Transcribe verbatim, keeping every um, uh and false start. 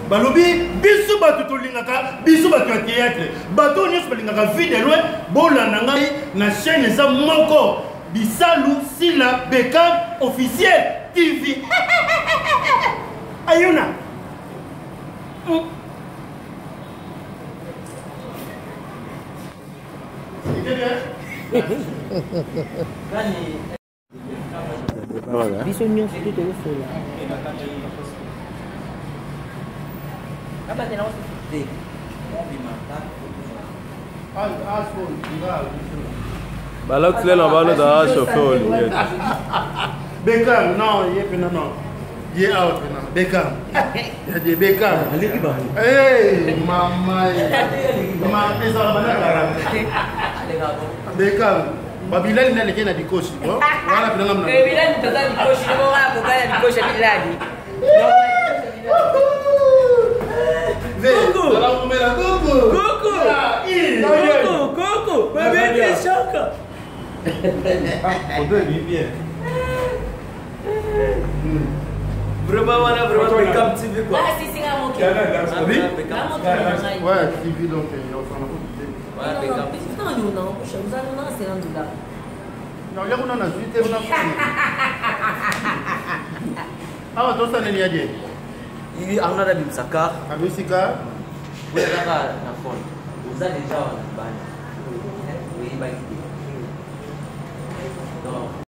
balobi biso bato tolingaka biso bato ya théâtre bato nyonso balingaka vie de loin bolanda ngai na chaîne eza moko Bisalou Sila Bekam officiel T V. Ayuna. Biso nyonso tout tokosola. Balak sile na balo da chauffeur lui. Bekam non, yé pena non. Yé out pena. Bekam. Ya de Bekam. Eh, mama. Mama eza bana. Bekam. Babilani na lekena dikoshi. Wala pena ngamna. Eh, Bilani tata dikoshi, no wa ko kana dikoshi Bilani. Coucou. Ala kumela coucou. Coucou. Coucou, coucou. Bébé qui choque. On doit lui bien. Vraiment, voilà, vraiment, Bekam T V quoi. Ah, si, c'est un moqué. Oui. Ouais, Ouais, T V donc il en s'en a. Ouais, Bekam. non, non, non, vous allez non, c'est un dollar. Non, il y a une suite, on a fait. Ah, toi, ça n'est rien. Il y a un autre Sakar. Avec Sika. Vous avez un fond. Vous avez déjà un bain. Oui, bain.